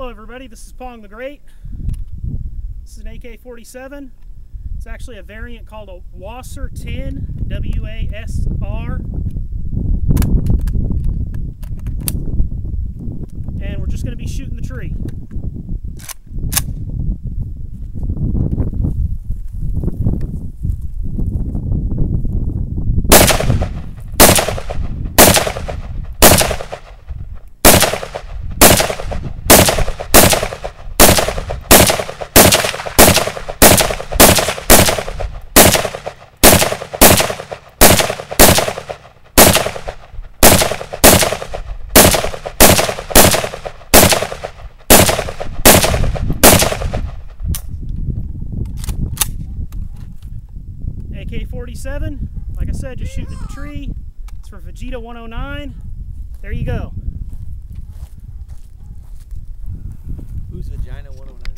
Hello everybody, this is Pong the Great. This is an AK-47. It's actually a variant called a Wasser 10, W-A-S-R. And we're just going to be shooting the tree. AK-47, like I said, just shooting at the tree. It's for vegeta109. There you go. Who's vagina 109?